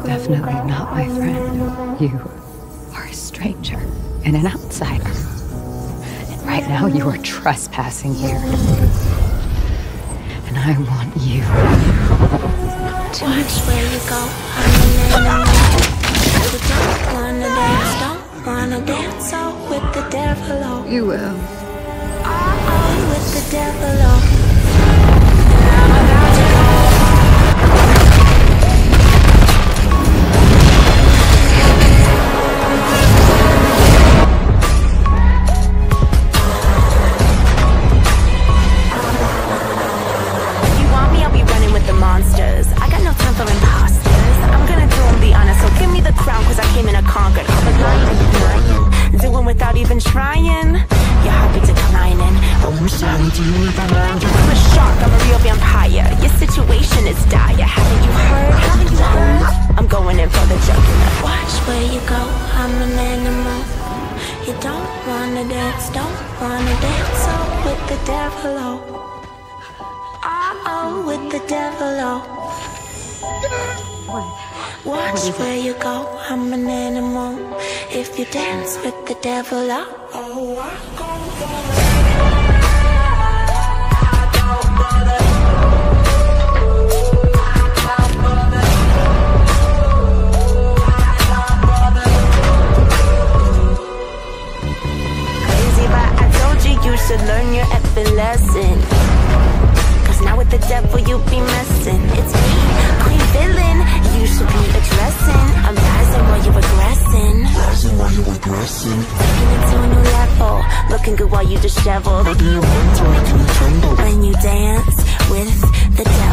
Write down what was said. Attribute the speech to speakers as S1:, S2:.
S1: definitely not my friend. You are a stranger and an outsider. And right now you are trespassing here. And I want you to
S2: watch where you go. I'm an animal. You don't wanna dance, don't wanna dance out with the devil. Oh,
S1: You will.
S2: oh, with the devil. Oh. Monsters. I got no time for imposters. I'm gonna do them, be honest. So give me the crown, cause I came in a conquered. Doing without even trying. Your heartbeat declining. I'm sorry, do you even mind? I'm a shark, I'm a real vampire. Your situation is dire. Haven't you heard? Haven't you heard? I'm going in for the jugular. Watch where you go, I'm an animal. You don't wanna dance, don't wanna dance. Oh, with the devil, oh. Oh, with the devil, oh. Watch where you go, I'm an animal. If you dance with the devil, oh. Crazy, but I told you you should learn your effing lesson. Now with the devil you be messing. It's me, queen villain. You should be addressing. I'm rising while you regressing. Rising while you regressing. Taking it to a new level. Looking good while you disheveled. When you dance with the devil.